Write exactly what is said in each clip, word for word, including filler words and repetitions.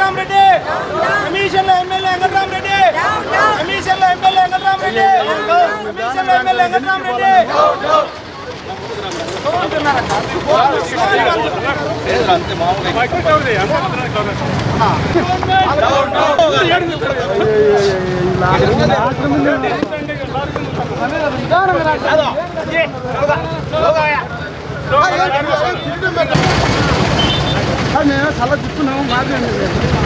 వెంకటరామరెడ్డి కమిషన్లో ఎమ్మెల్యే వెంకటరామరెడ్డి కమిషన్లో ఎమ్మెల్యే వెంకటరామరెడ్డి కమిషన్లో ఎమ్మెల్యే వెంకటరామరెడ్డి నేను చాలా చెప్తున్నాము మాట్లాడండి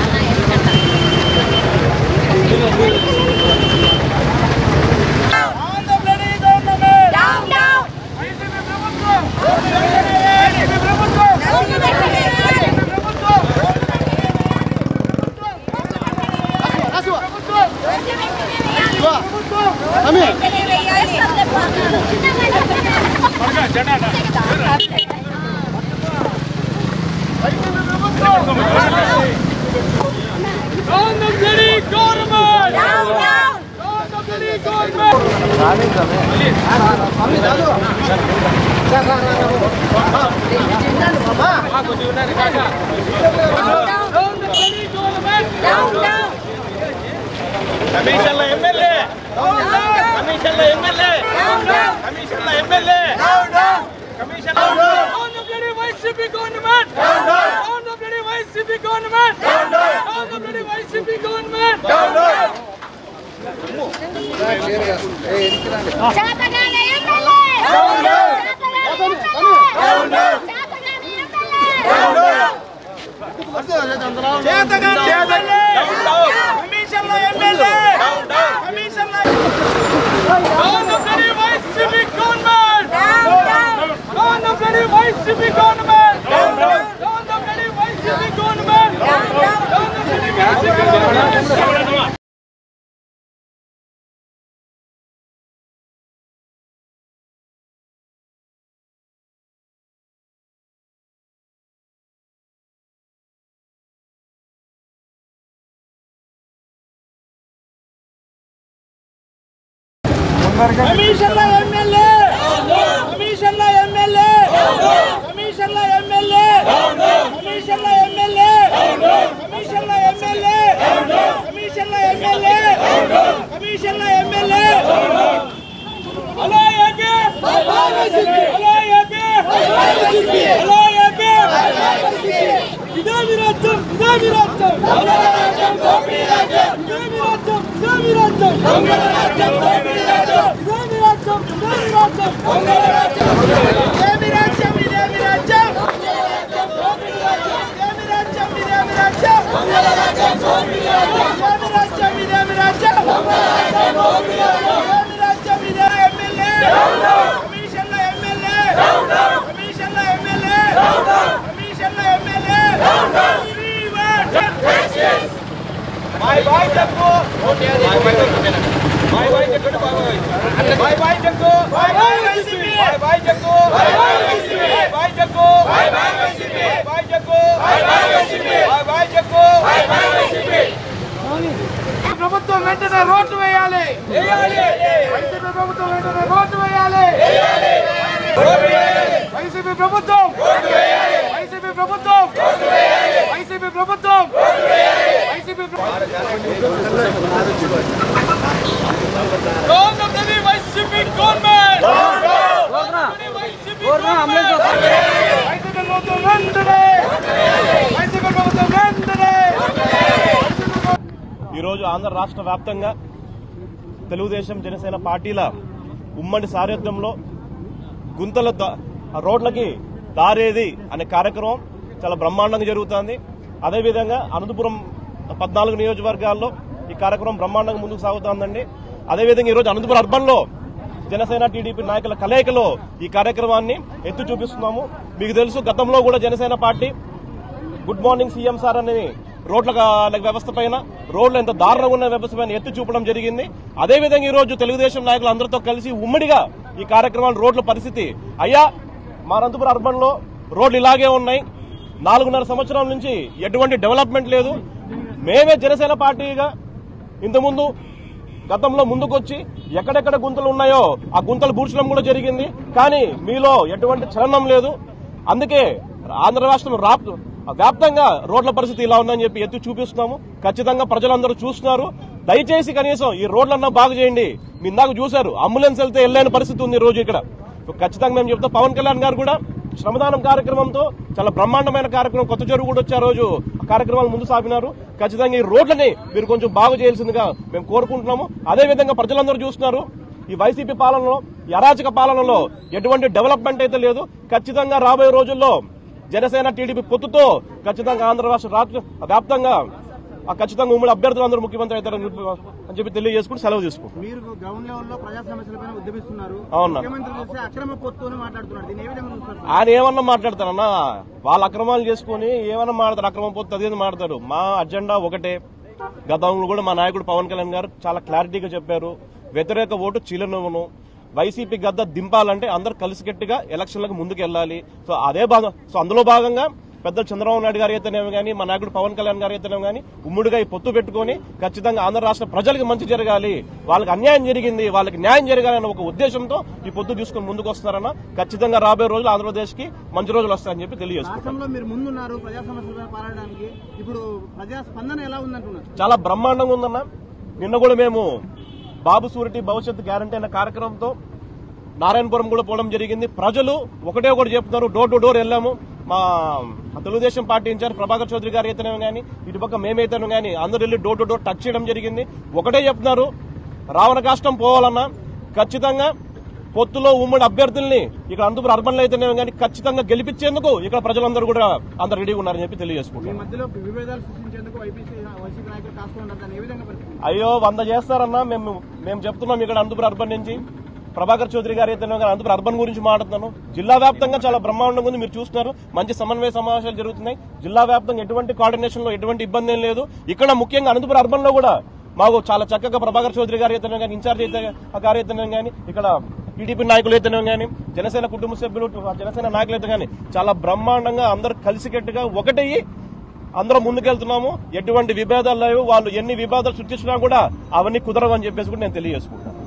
కమిషన్ల ఎమ్మెల్యే కమిషన్ల ఎమ్మెల్యే కమిషన్ల MLA commission on the bloody YCP government on the bloody YCP government on the bloody YCP government చాతగానే ఎమ్మెల్యే కమిషన్ల ఎమ్మెల్యే కమిషన్ల on the bloody YCP government on the bloody YCP government on the bloody YCP government on the bloody YCP government కమిషన్ల MLA కమిషన్ల MLA కమిషన్ల MLA కమిషన్ల MLA కమిషన్ల MLA కమిషన్ల MLA కమిషన్ల ఎమ్మెల్యే అలాగే అలాగే అలాగే ఇదే విరాజ్యం ఇదే విరాజ్యం ఇదే విరాజ్యం ఇదే విరాజ్యం Bye bye Jakku. Bye bye Jakku. Bye bye Jakku. Bye bye Jakku. Bye bye Jakku. Bye bye Jakku. Bye bye Jakku. Bye bye Jakku. Bye bye Jakku. Bye bye Jakku. Bye bye Jakku. Bye bye Jakku. ప్రభుత్వం వెంటనే road వేయాలి వేయాలి YCP ప్రభుత్వం వెంటనే road వేయాలి వేయాలి YCP ప్రభుత్వం road వేయాలి వైసీపీ ప్రభుత్వం రోడ్డు వేయాలి వైసీపీ ప్రభుత్వం రోడ్డు వేయాలి YCP down the bloody YCP government down down YCP government YCP ప్రభుత్వం వెంటనే వైసీపీ ప్రభుత్వం వెంటనే ఈరోజు ఆంధ్ర రాష్ట్ర వ్యాప్తంగా తెలుగుదేశం జనసేన పార్టీల ఉమ్మడి సారథ్యంలో గుంతల రోడ్లకి దారేది అనే కార్యక్రమం చాలా బ్రహ్మాండంగా జరుగుతోంది. అదేవిధంగా అనంతపురం పద్నాలుగు నియోజకవర్గాల్లో ఈ కార్యక్రమం బ్రహ్మాండంగా ముందుకు సాగుతోందండి. అదేవిధంగా ఈరోజు అనంతపురం అర్బన్ లో జనసేన టీడీపీ నాయకుల కలయికలో ఈ కార్యక్రమాన్ని ఎత్తి చూపిస్తున్నాము. మీకు తెలుసు, గతంలో కూడా Janasena party good morning CM sir అనే రోడ్ల వ్యవస్థ పైన, రోడ్లు ఎంత దారుణంగా ఉన్న వ్యవస్థ పైన ఎత్తి చూపడం జరిగింది. అదేవిధంగా ఈ రోజు తెలుగుదేశం నాయకులు అందరితో కలిసి ఉమ్మడిగా ఈ కార్యక్రమాలు రోడ్ల పరిస్థితి, అయ్యా మా అనంతపురం అర్బన్ లో రోడ్లు ఇలాగే ఉన్నాయి, నాలుగున్నర సంవత్సరాల నుంచి ఎటువంటి డెవలప్మెంట్ లేదు, మేమే జనసేన పార్టీగా ఇంతకుముందు గతంలో ముందుకొచ్చి ఎక్కడెక్కడ గుంతలు ఉన్నాయో ఆ గుంతలు పూడ్చడం కూడా జరిగింది, కానీ మీలో ఎటువంటి చలనం లేదు. అందుకే ఆంధ్ర రాష్ట్రం వ్యాప్తంగా రోడ్ల పరిస్థితి ఇలా ఉందని చెప్పి ఎత్తి చూపిస్తున్నాము. ఖచ్చితంగా ప్రజలందరూ చూస్తున్నారు. దయచేసి కనీసం ఈ రోడ్లన్నా బాగు చేయండి. మీ ఇందాక చూశారు, అంబులెన్స్ వెళ్తే వెళ్ళలేని పరిస్థితి ఉంది ఈ రోజు ఇక్కడ. ఖచ్చితంగా మేము చెప్తాం. పవన్ కళ్యాణ్ గారు కూడా శ్రమదానం కార్యక్రమంతో చాలా బ్రహ్మాండమైన కార్యక్రమం, కొత్త చెరువు కూడా వచ్చే రోజు ఆ కార్యక్రమాలు ముందు సాగినారు. ఖచ్చితంగా ఈ రోడ్లని మీరు కొంచెం బాగు చేయాల్సిందిగా మేము కోరుకుంటున్నాము. అదేవిధంగా ప్రజలందరూ చూస్తున్నారు, ఈ వైసీపీ పాలనలో, ఈ అరాచక పాలనలో ఎటువంటి డెవలప్మెంట్ అయితే లేదు. ఖచ్చితంగా రాబోయే రోజుల్లో జనసేన టీడీపీ పొత్తుతో ఖచ్చితంగా ఆంధ్ర రాష్ట్ర రాష్ట్ర వ్యాప్తంగా ఖచ్చితంగా ఉమ్మడి అభ్యర్థులు అందరూ ముఖ్యమంత్రి అవుతారని అని చెప్పి తెలియజేసుకుంటూ సెలవు తీసుకుంటారు. మీరు గ్రౌండ్ లెవెల్లో ప్రజా సమస్యలపైన ఉద్యమిస్తున్నారు. అవునా, ముఖ్యమంత్రి చేసే అక్రమ పొత్తుని మాట్లాడుతున్నారు. దీన్ని ఏ విధంగా చూస్తారు? ఆయన ఏమన్నా మాట్లాడతారన్నా, వాళ్ళ అక్రమాలు చేసుకుని ఏమన్నా మాట్లాడతారు, అక్రమం పొత్తు అదేది మాట్లాడతారు. మా అజెండా ఒకటే. గతంలో కూడా మా నాయకుడు పవన్ కళ్యాణ్ గారు చాలా క్లారిటీగా చెప్పారు, వ్యతిరేక ఓటు చీలనువ్వను. వైసీపీ గద్ద దింపాలంటే అందరు కలిసికట్టుగా ఎలక్షన్లకు ముందుకు వెళ్ళాలి. సో అదే భాగం సో అందులో భాగంగా పెద్దలు చంద్రబాబు నాయుడు గారు అయితేనేమో కానీ, మా నాయకుడు పవన్ కళ్యాణ్ గారు అయితేనేమో కానీ ఉమ్ముడిగా ఈ పొత్తు పెట్టుకుని ఖచ్చితంగా ఆంధ్ర రాష్ట్ర ప్రజలకు మంచి జరగాలి, వాళ్ళకి అన్యాయం జరిగింది, వాళ్ళకి న్యాయం జరగాలన్న ఒక ఉద్దేశంతో ఈ పొత్తు తీసుకుని ముందుకు వస్తున్నారన్న. ఖచ్చితంగా రాబోయే రోజులు ఆంధ్రప్రదేశ్ కి మంచి రోజులు వస్తాయని చెప్పి తెలియజేస్తున్నారు. రాష్ట్రంలో మీరు ముందున్నారు ప్రజా సమస్యలపై పోరాడడానికి. ఇప్పుడు ప్రజా స్పందన ఎలా ఉందంటున్నారు? చాలా బ్రహ్మాండంగా ఉందన్న. నిన్న కూడా మేము బాబు సూరిటీ భవిష్యత్తు గ్యారంటీ అనే కార్యక్రమంతో నారాయణపురం కూడా పోవడం జరిగింది. ప్రజలు ఒకటే ఒకటి చెప్తున్నారు, డోర్ టు డోర్ వెళ్ళాము. మా తెలుగుదేశం పార్టీ ఇన్ఛార్జ్ ప్రభాకర్ చౌదరి గారు అయితేనే కానీ, ఇటుపక్క మేమైతేనే కానీ అందరూ వెళ్ళి డోర్ టు డోర్ టచ్ చేయడం జరిగింది. ఒకటే చెప్తున్నారు, రావణ కాష్టం పోవాలన్నా ఖచ్చితంగా పొత్తులో ఉమ్మడి అభ్యర్థుల్ని ఇక్కడ అనంతపురం అర్బన్ లో అయితేనే కానీ ఖచ్చితంగా గెలిపించేందుకు ఇక్కడ ప్రజలందరూ కూడా అందరు రెడీగా ఉన్నారని చెప్పి తెలియజేసుకుంటారు. అయ్యో వంద చేస్తారన్నా. మేము మేము చెప్తున్నాం ఇక్కడ అనంతపురం అర్బన్ నుంచి ప్రభాకర్ చౌదరి గారు అయితే అనంతపురం అర్బన్ గురించి మాట్లాడుతున్నాను. జిల్లా వ్యాప్తంగా చాలా బ్రహ్మాండంగా ఉంది, మీరు చూస్తున్నారు. మంచి సమన్వయ సమావేశాలు జరుగుతున్నాయి. జిల్లా వ్యాప్తంగా ఎటువంటి కోఆర్డినేషన్ లో ఎటువంటి ఇబ్బంది ఏం లేదు. ఇక్కడ ముఖ్యంగా అనంతపురం అర్బన్ లో కూడా మాకు చాలా చక్కగా ప్రభాకర్ చౌదరి గారు అయితేనే కానీ, ఇన్ఛార్జ్ అయితే గారు అయితేనే కానీ, ఇక్కడ టీడీపీ నాయకులు అయితేనే కానీ, జనసేన కుటుంబ సభ్యులు, జనసేన నాయకులు అయితే కానీ చాలా బ్రహ్మాండంగా అందరు కలిసికట్టుగా ఒకటయ్యి అందరం ముందుకెళ్తున్నాము. ఎటువంటి విభేదాలు లేవు. వాళ్ళు ఎన్ని విభేదాలు సృష్టించినా కూడా అవన్నీ కుదరవని చెప్పేసి కూడా నేను తెలియజేసుకుంటాను.